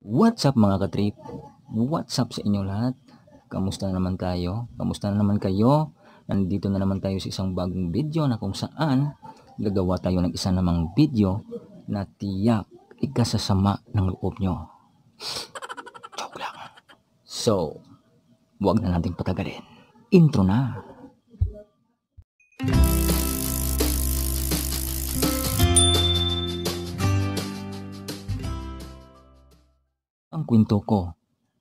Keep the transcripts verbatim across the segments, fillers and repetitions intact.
What's up mga katrip? What's up sa inyo lahat? Kamusta na naman tayo? Kamusta na naman kayo? Nandito na naman tayo sa isang bagong video na kung saan gagawa tayo ng isa namang video na tiyak ikasasama ng loob nyo. Joke lang. So, wag na nating patagalin. Intro na! Ang kwento ko.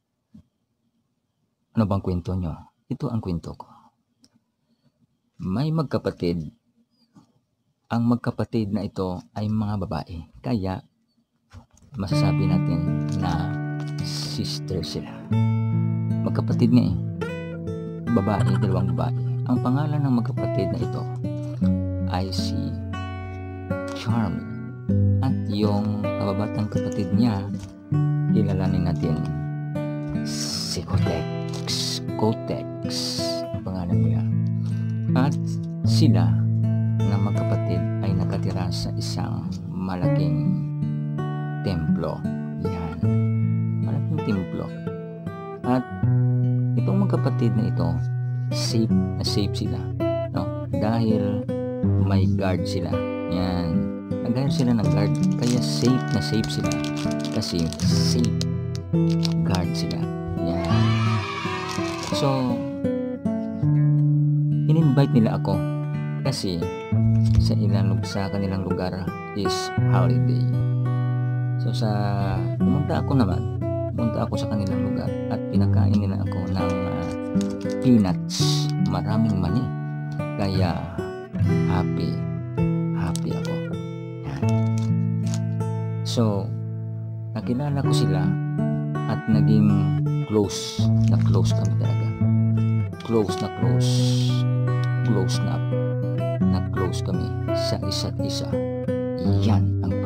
Ano bang kwento nyo? Ito ang kwento ko. May magkapatid. Ang magkapatid na ito ay mga babae. Kaya, masasabi natin na sister sila. Magkapatid nga eh. Babae, dalawang babae. Ang pangalan ng magkapatid na ito ay si Charmy. At yung kababatang kapatid niya, kilalanin natin si Kotex. Kotex ang pangalan niya. At sila na magkapatid ay nakatira sa isang malaking templo. Yan. Malaking templo. At itong magkapatid na ito, safe na safe sila. No? Dahil may guard sila. Yan. Nag-hire sila ng guard. Kaya safe na safe sila. Kasi safe guard sila. Yan. So, in-invite nila ako kasi sa ilang sa kanilang lugar is holiday. So sa pumunta ako naman, pumunta ako sa kanilang lugar at pinakain nila ako ng uh, peanuts, maraming mani. Kaya happy, happy ako. Yan. So, nakilala ko sila at naging close na close kami talaga. Close na close. Close na na close kami sa isa't isa. Yan ang